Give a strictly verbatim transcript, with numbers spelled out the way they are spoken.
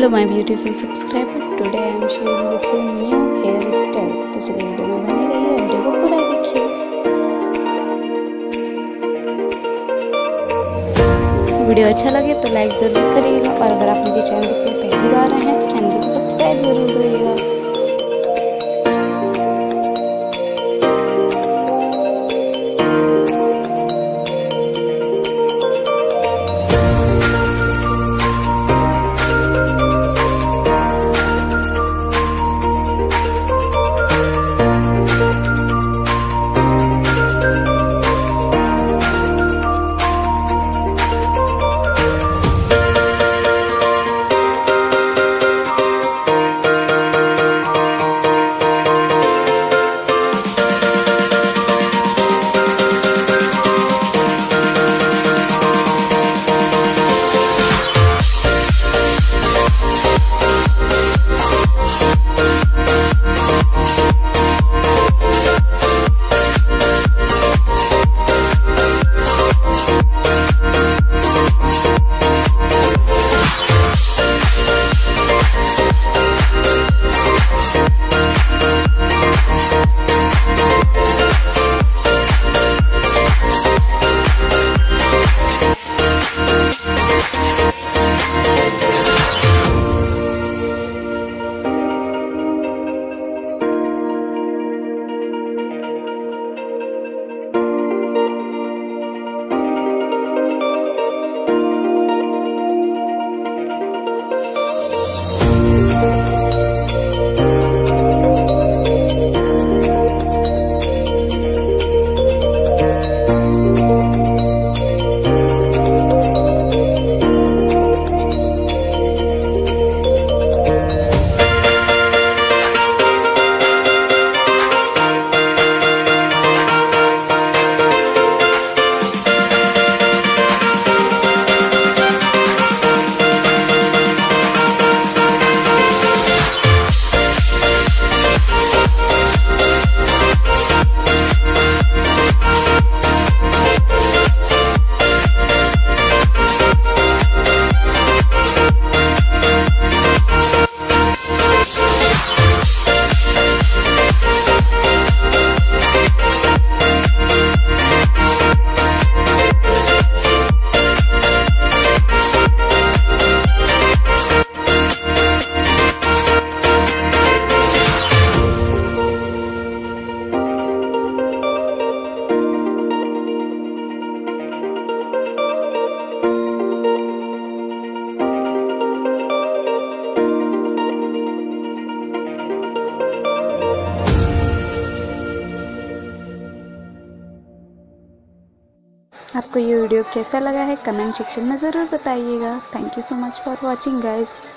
Hello my beautiful subscriber, today I am sharing with you new hair style. तो चलिए video में बने रहिए, वीडियो को पूरा देखिए। वीडियो अच्छा लगे तो लाइक ज़रूर करिएगा और अगर आप मेरे चैनल पर पहली बार आए हैं तो चैनल को सब्सक्राइब ज़रूर करिएगा। आपको ये वीडियो कैसा लगा है कमेंट सेक्शन में ज़रूर बताइएगा। Thank you so much for watching guys.